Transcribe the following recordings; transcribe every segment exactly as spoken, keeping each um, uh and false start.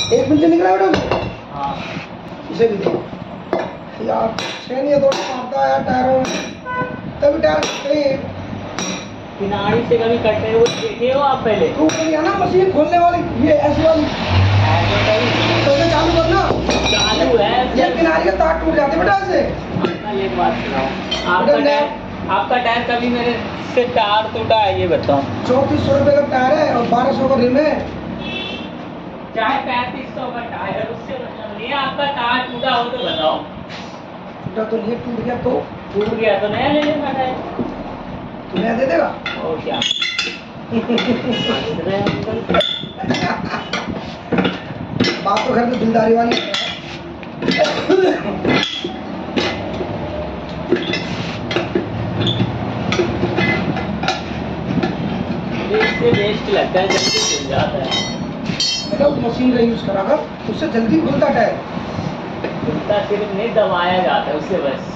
एक मिनट निकला बेटा। हाँ इसे भी दो यार, छह नहीं है तो मारता है टायरों में, तभी टायर कहीं किनारी से कभी कटे वो देखे हो आप पहले? तो कभी आना मशीन खोलने वाली, ये ऐसी वाली तो इसे चालू करना। चालू है ये किनारी का तार टूट जाते बेटा ऐसे। एक बात सुनाओ, आपका टायर आपका टायर कभी मेरे से टायर टूटा है ये बताओ? चौंतीस सौ रुपये का टायर है और बारह सौ का रिम है। चाहे पैंतीस सौ का टायर, उससे मतलब नहीं है। आपका टायर टूटा हो तो बताओ। टूटा तो नहीं, टूट गया तो टूट गया तो नया ले लेना टायर। तू नया दे देगा और क्या? बात तो घर में दिलदारी वाली है। इससे बेस्ट लगता है, जल्दी खुल जाता है। बेटा उस मशीन का यूज करा कर, उससे जल्दी खुलता टायर। खुलता सिर्फ नहीं, दबाया जाता है उससे बस।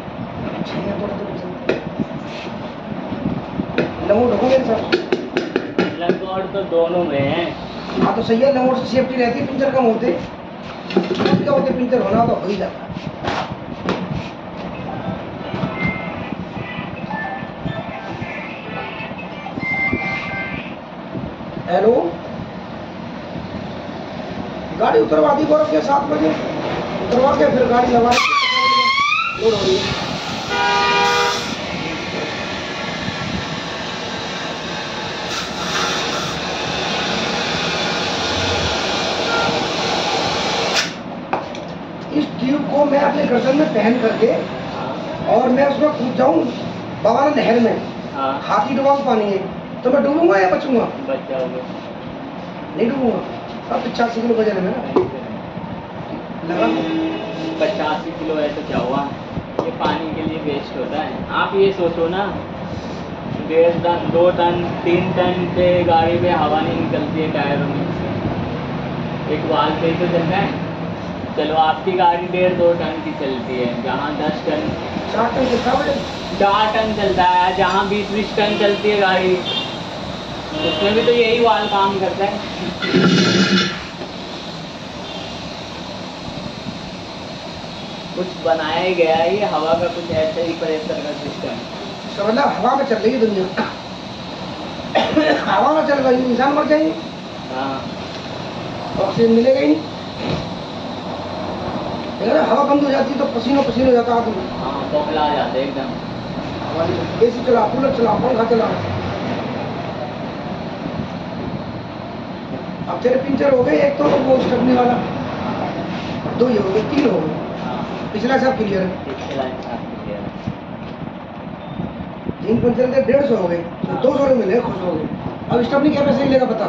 लंगोट हो मेरे साथ, लंगोट तो दोनों में है। हाँ तो सही है, लंगोट से सेफ्टी रहती है, पिंचर कम होते क्या होते, पिंचर होना तो हो ही जाता है। हेलो, गाड़ी उतरवा दी गौरव के सात बजे, उतरवा के फिर गाड़ी लगा लोड हो रही है। इस ट्यूब को मैं अपने गर्दन में पहन करके और मैं उसमें कूद जाऊं बाबा नहर में, हाथी डुबा पानी है तो मैं डूबूंगा या बचूंगा? बच जाओगे। नहीं डूबूंगा। अब पचासी किलो वजन है मेरा, लगा पचासी किलो है तो क्या हुआ, ये पानी के लिए वेस्ट होता है। आप ये सोचो ना, डेढ़ टन दो टन तीन टन पे गाड़ी में हवा नहीं निकलती है टायरों में से, एक वाल से ही तो चलता है। चलो आपकी गाड़ी डेढ़ दो टन की चलती है, जहाँ दस टन चार टन चलता है, चार टन चलता है, जहाँ बीस बीस टन चलती है गाड़ी, उसमें भी तो यही वाल काम करता है। कुछ बनाया ही गया है ये हवा का, कुछ ऐसे ही प्रेशर का सिस्टम। मतलब हवा में चल रही है दुनिया, हवा में चल रही, इंसान मर जाएंगे। हाँ ऑक्सीजन मिलेगा ही नहीं, अगर हवा बंद हो जाती तो पसीनो पसीनो हो जाता आदमी। हाँ बौखला जाते एकदम। एसी चला, कूलर चला, पंखा चला। अब तेरे पिंचर हो गए, एक तो वो स्टपनी वाला, दो ही हो गए, तीन हो गए, पिछला सब क्लियर है। तीन पंचर थे, डेढ़ सौ हो गए, तो दो सौ मिले, खुश हो गए। अब स्टपनी क्या पैसे लेगा पता?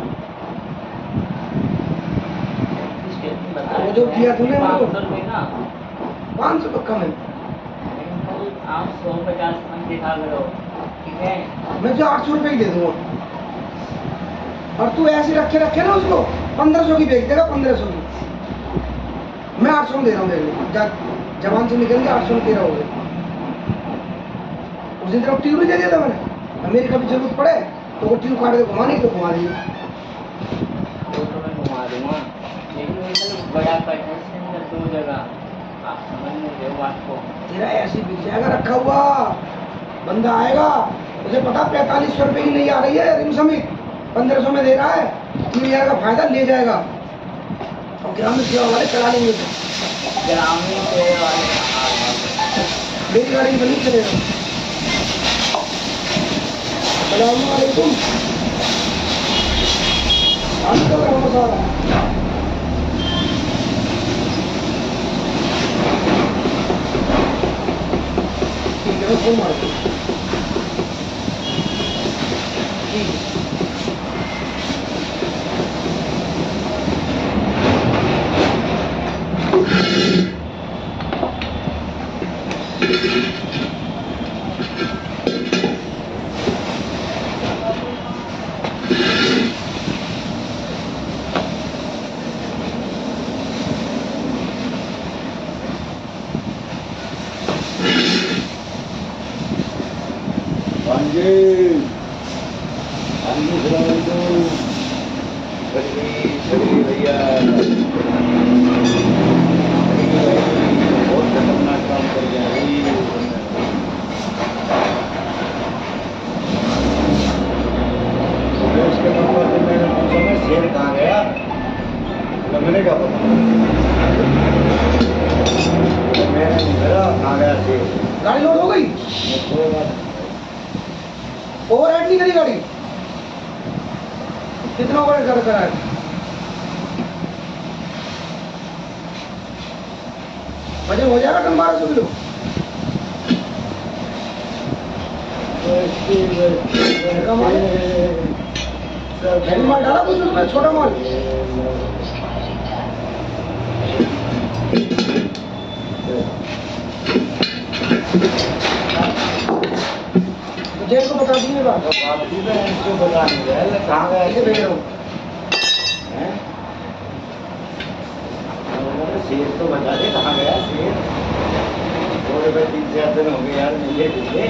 वो जो किया तूने पाँच सौ तो कम है। आप सौ पचास मन दिखा करो, ठीक है? मैं जो आठ सौ रुपये ही दे दूंगा, और तू ऐसे रखे रखे ना उसको पंद्रह सौ की बेच देगा, पंद्रह सौ की। मैं आठ सौ में दे रहा हूँ, देख जवान से निकल के आठ सौ में दे रहा हूँ। उस दिन तेरा ट्यूब दे दिया था मैंने, मेरी कभी जरूरत पड़े तो वो ट्यूब काट के घुमाने की तो घुमा देंगे। वो तो मैं घुमा दूंगा, लेकिन बड़ा कट है इसके अंदर दो जगह, आप समझ नहीं रहे बात को। तेरा ऐसी बिक जाएगा रखा हुआ, बंदा आएगा, मुझे पता पैंतालीस सौ रुपये की नहीं आ रही है रिम समित, पंद्रह सौ में दे रहा है, तीन हजार का फायदा ले जाएगा। और ग्रामीण सेवा वाले चला लेंगे, ग्रामीण सेवा वाले मेरी गाड़ी बनी चलेगा। सलामुअलैकुम, ठीक है फोन मार भैया लोड हो गई? ओवर राइड नहीं करी गाड़ी? कितना ओवर राइड करा है? वजन हो जाएगा टन बारह सौ किलो? हैवी माल डाला कुछ उसमें, छोटा माल? जेल को बता दीजिए बात। कहाँ गया? इसे भेज रहा हूँ। शेर तो बता दे कहाँ गया शेर? दो रुपए तीन चार दिन हो गए यार मिले तुझे।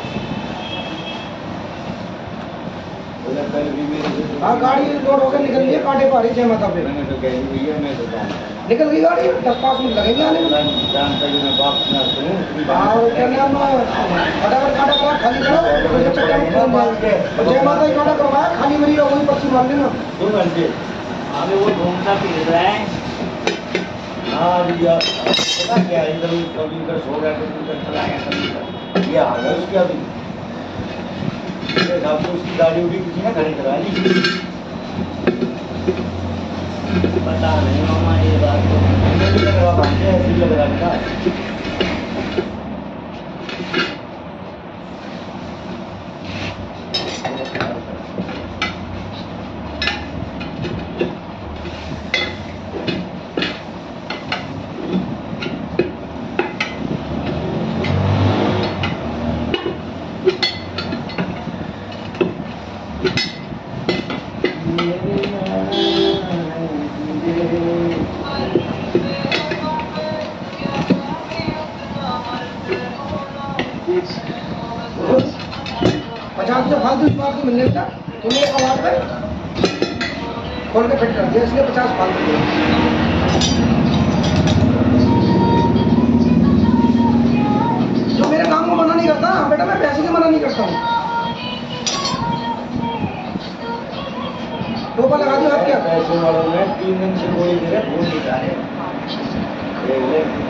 हाँ गाड़ी लोड होकर निकल गई, कांटे पा रही जय माता पे। मैंने तो कह दी भैया मैं तो जानता हूँ। निकल गई गाड़ी, दस पाँच मिनट लगेंगे आने में। जानता हूँ मैं वापस ना करूँ। हाँ और क्या नाम है, फटाफट कांटा करा खाली करो, फिर चक्कर में चल जाएंगे। और जय माता की कांटा करवाया, खाली मरी हो वही पर्ची मार लेना। दो घंटे। अभी वो घूमता फिर रहा है। हाँ भैया पता क्या है, इधर कभी इधर सो गया कभी उधर चला गया कभी इधर। ये आ गया उसके अभी हिसाब से उसकी गाड़ी उड़ी किसी ने खड़ी करा ली। पता नहीं मामा ये बात तो। मुझे भी लग रहा भाई ऐसे ही लग रहा था। पचास से फालतू इस बात को मिलने का तुमने एक आवाज पे खोल के फिट कर दिया, इसलिए पचास फालतू दिया। जो मेरे काम को मना नहीं करता बेटा, मैं पैसे की मना नहीं करता हूँ। टोपा लगा दिया, क्या पैसे वालों ने तीन दिन से गोली दे रहे, भूल नहीं जा रहे।